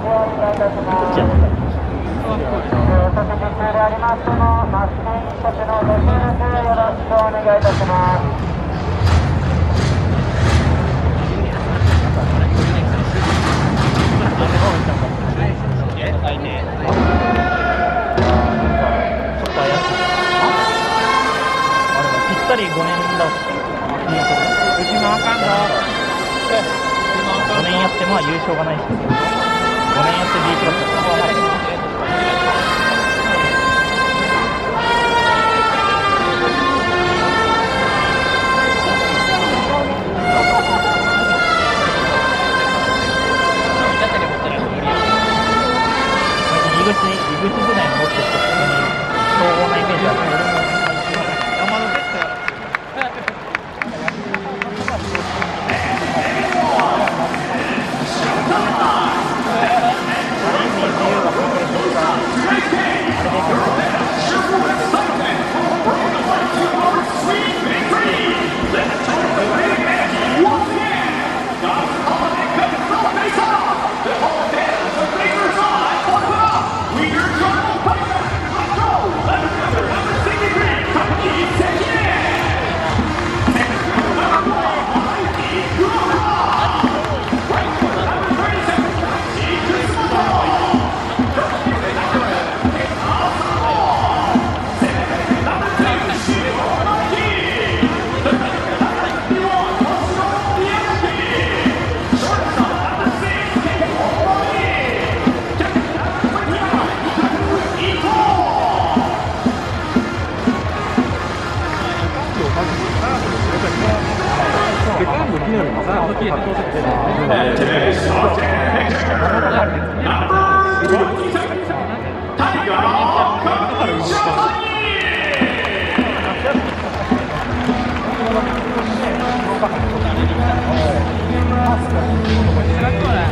5年だ。うちもあかんぞ。5年やってまあ優勝がないし、5年やって B クラスだった。入り口時代に持ってるとここに総合なイメージある。 Gracias.